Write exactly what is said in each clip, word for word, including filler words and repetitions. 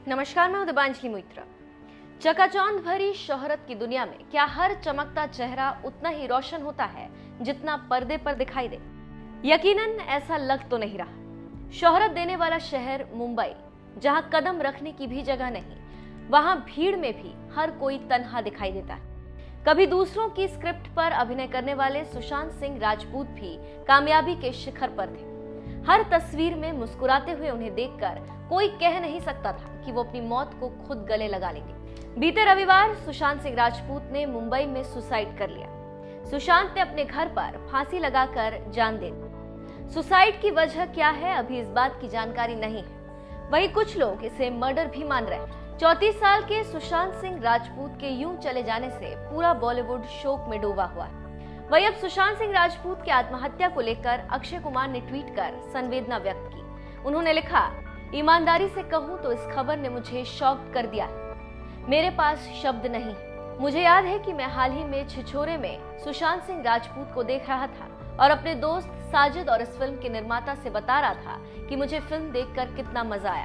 नमस्कार, मैं हूं दिबांजलि मोइत्रा। चकाचौंध भरी शोहरत की दुनिया में क्या हर चमकता चेहरा उतना ही रोशन होता है जितना पर्दे पर दिखाई दे? यकीनन ऐसा लग तो नहीं रहा। शोहरत देने वाला शहर मुंबई, जहां कदम रखने की भी जगह नहीं, वहां भीड़ में भी हर कोई तन्हा दिखाई देता है। कभी दूसरों की स्क्रिप्ट पर अभिनय करने वाले सुशांत सिंह राजपूत भी कामयाबी के शिखर पर थे। हर तस्वीर में मुस्कुराते हुए उन्हें देखकर कोई कह नहीं सकता था कि वो अपनी मौत को खुद गले लगा लेंगे। बीते रविवार सुशांत सिंह राजपूत ने मुंबई में सुसाइड कर लिया। सुशांत ने अपने घर पर फांसी लगाकर जान दे दी। सुसाइड की वजह क्या है, अभी इस बात की जानकारी नहीं है। वहीं कुछ लोग इसे मर्डर भी मान रहे हैं। चौंतीस साल के सुशांत सिंह राजपूत के यूं चले जाने से पूरा बॉलीवुड शोक में डूबा हुआ है। वहीं अब सुशांत सिंह राजपूत की आत्महत्या को लेकर अक्षय कुमार ने ट्वीट कर संवेदना व्यक्त की। उन्होंने लिखा, ईमानदारी से कहूं तो इस खबर ने मुझे शॉक कर दिया है। मेरे पास शब्द नहीं। मुझे याद है कि मैं हाल ही में छिछोरे में सुशांत सिंह राजपूत को देख रहा था और अपने दोस्त साजिद और इस फिल्म के निर्माता से बता रहा था कि मुझे फिल्म देखकर कितना मजा आया।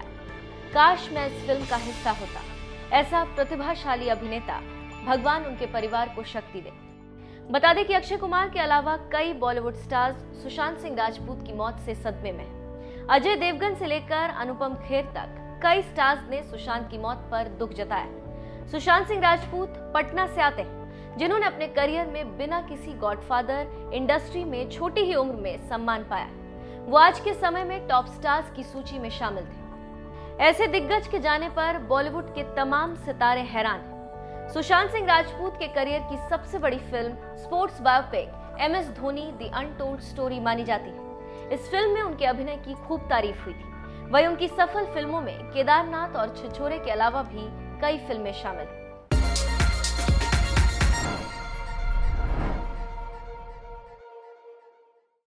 काश मैं इस फिल्म का हिस्सा होता। ऐसा प्रतिभाशाली अभिनेता, भगवान उनके परिवार को शक्ति दे। बता दें कि अक्षय कुमार के अलावा कई बॉलीवुड स्टार्स सुशांत सिंह राजपूत की मौत से सदमे में हैं। अजय देवगन से लेकर अनुपम खेर तक कई स्टार्स ने सुशांत की मौत पर दुख जताया। सुशांत सिंह राजपूत पटना से आते हैं, जिन्होंने अपने करियर में बिना किसी गॉडफादर इंडस्ट्री में छोटी ही उम्र में सम्मान पाया। वो आज के समय में टॉप स्टार्स की सूची में शामिल थे। ऐसे दिग्गज के जाने पर बॉलीवुड के तमाम सितारे हैरान हैं। सुशांत सिंह राजपूत के करियर की सबसे बड़ी film sports biopic M S Dhoni the untold story मानी जाती है। इस फिल्म में उनके अभिनय की खूब तारीफ हुई थी। वहीं उनकी सफल फिल्मों में केदारनाथ और छिछोरे के अलावा भी कई फिल्में शामिल हैं।